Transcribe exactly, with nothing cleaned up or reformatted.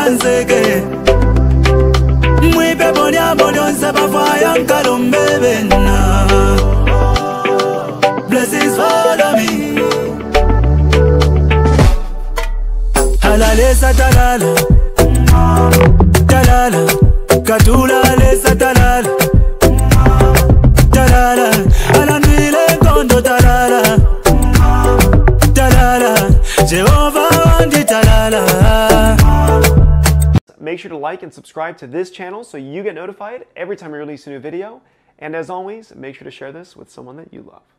anseke Mwipe bonya bonyo seba fire nkalombebe na Blessings follow me Halalesa talala Talala Katula lesa talala Talala Alandile kondo talala Talala Jehovah wandi talala. Make sure to like and subscribe to this channel so you get notified every time I release a new video. And as always, make sure to share this with someone that you love.